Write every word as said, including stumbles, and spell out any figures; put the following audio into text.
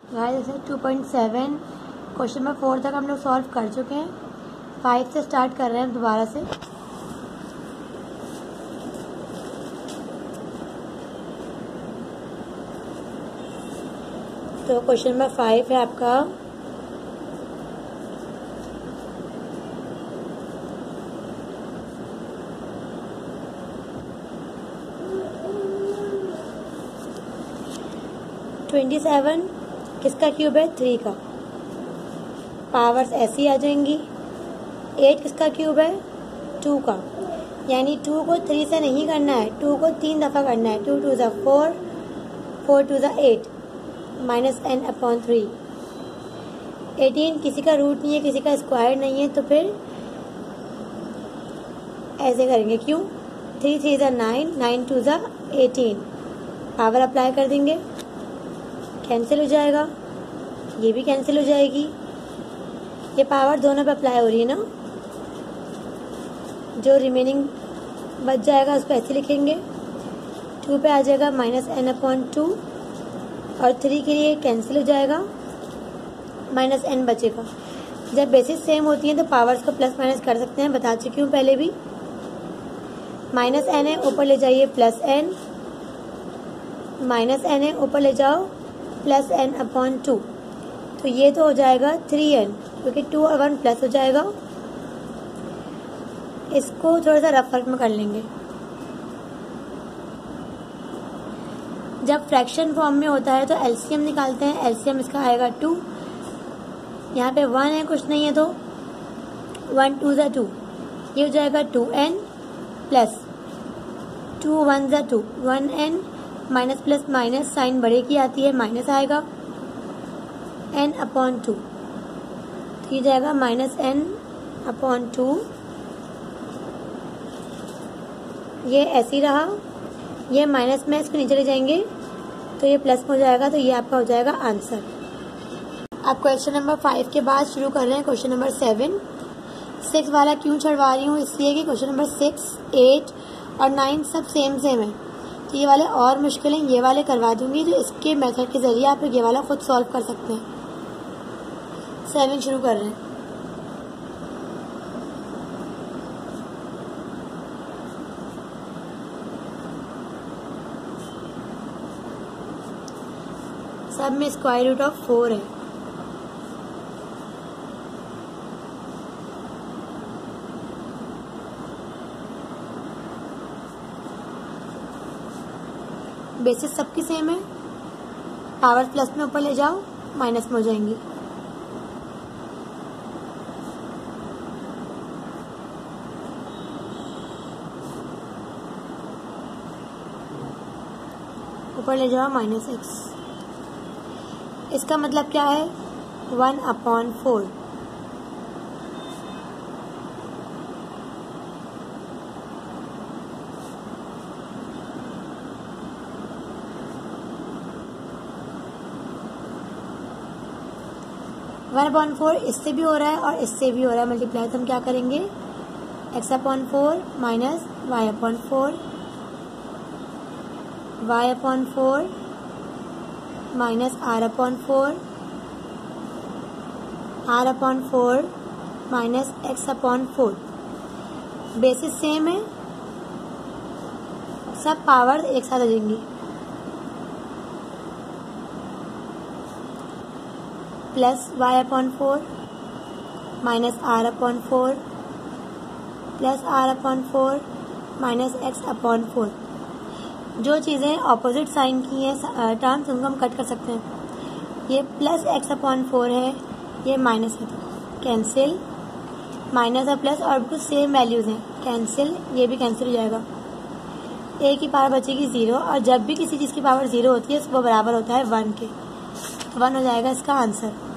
Guys जैसे two point seven question नंबर four तक हम लोग सॉल्व कर चुके हैं। फाइव से स्टार्ट कर रहे हैं दोबारा से। तो क्वेश्चन नंबर फाइव है आपका ट्वेंटी सेवन किसका क्यूब है? थ्री का। पावर्स ऐसी आ जाएंगी। एट किसका क्यूब है? टू का। यानी टू को थ्री से नहीं करना है, टू को तीन दफ़ा करना है। टू टू ज़ा फोर, फोर टू ज़ा eight, minus n upon three. Eighteen किसी का रूट नहीं है, किसी का स्क्वायर नहीं है, तो फिर ऐसे करेंगे। क्यों? थ्री थ्री ज़ा नाइन, नाइन टू ज़ा एटीन। पावर अप्लाई कर देंगे, कैंसिल हो जाएगा, ये भी कैंसिल हो जाएगी। ये पावर दोनों पे अप्लाई हो रही है ना। जो रिमेनिंग बच जाएगा उसको ऐसे लिखेंगे। टू पे आ जाएगा माइनस एन अपॉन टू, और थ्री के लिए कैंसिल हो जाएगा, माइनस एन बचेगा। जब बेसिस सेम होती हैं तो पावर्स को प्लस माइनस कर सकते हैं, बता चुकी हूँ पहले भी। माइनस एन है, ऊपर ले जाइए प्लस एन, माइनस एन है, ऊपर ले जाओ प्लस एन अपॉन टू। तो ये तो हो जाएगा थ्री एन, क्योंकि टू और वन प्लस हो जाएगा। इसको थोड़ा सा रफ वर्क में कर लेंगे। जब फ्रैक्शन फॉर्म में होता है तो एलसीएम निकालते हैं। एलसीएम इसका आएगा टू। यहाँ पे वन है, कुछ नहीं है, तो वन टू ज़ा टू, ये हो जाएगा two n plus two one ज़ा two, one n minus plus minus sign बड़े की आती है, माइनस आएगा एन अपॉन टू। तो ये जाएगा माइनस एन अपॉन टू। ये ऐसे ही रहा, ये माइनस में इसको नीचे ले जाएंगे तो ये प्लस में हो जाएगा। तो ये आपका हो जाएगा आंसर। आप क्वेश्चन नंबर फाइव के बाद शुरू कर रहे हैं क्वेश्चन नंबर सेवन। सिक्स वाला क्यों छड़वा रही हूँ? इसलिए कि क्वेश्चन नंबर सिक्स, एट और नाइन सब सेम सेम है। तो ये वाले और मुश्किल हैं, ये वाले करवा दूंगी, जो इसके मेथड के जरिए आप ये वाला खुद सॉल्व कर सकते हैं। सेवन शुरू कर रहे हैं। सब में स्क्वायर रूट ऑफ फोर है। बेसिस सबकी सेम है। पावर प्लस में ऊपर ले जाओ, माइनस में हो जाएंगी। ऊपर ले जाओ माइनस एक्स। इसका मतलब क्या है? One upon four. One upon four इससे भी हो रहा है और इससे भी हो रहा है मल्टीप्लाई। तो हम क्या करेंगे? X upon four minus y upon four, y upon four minus r upon four, r upon four minus x upon four. Basis same है, सब पावर एक साथ आ जाएंगी। Plus y upon four minus r upon four plus r upon four minus x upon four. जो चीज़ें opposite sign की हैं टर्म्स, उनको हम कट कर सकते हैं। ये प्लस एक्स अपॉन फोर है, ये माइनस है, तो कैंसिल। माइनस और प्लस और कुछ सेम वैल्यूज़ हैं, कैंसिल, ये भी कैंसिल हो जाएगा। ए की पावर बचेगी ज़ीरो, और जब भी किसी चीज़ की पावर ज़ीरो होती है वो बराबर होता है वन के। वन हो जाएगा इसका आंसर।